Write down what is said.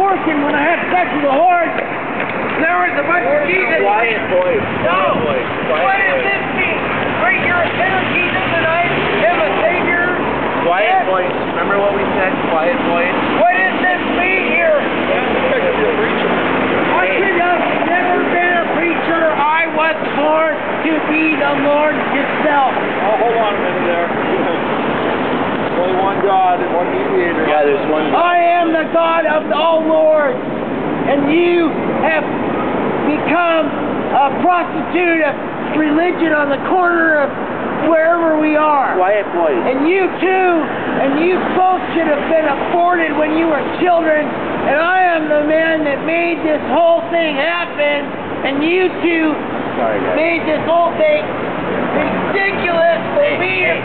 abortion when I had sex with a horse. There was a bunch of Jesus. Quiet voice. No. Quiet voice. What does this mean? Right, you're a sinner, Jesus, and I am a Savior. Quiet Yes. voice. Remember what we said? Quiet voice. What does this mean here? I could have never been a preacher. I was born to be the Lord Himself. Oh, hold on a minute there. Only one God and one mediator. Yeah, there's one. I am the God of all lords, and you have become a prostitute of religion on the corner of wherever we are. Quiet voice. And you too, and you both should have been aborted when you were children, and I am the man that made this whole thing happen, and you two Sorry, guys. made this whole thing ridiculous for me to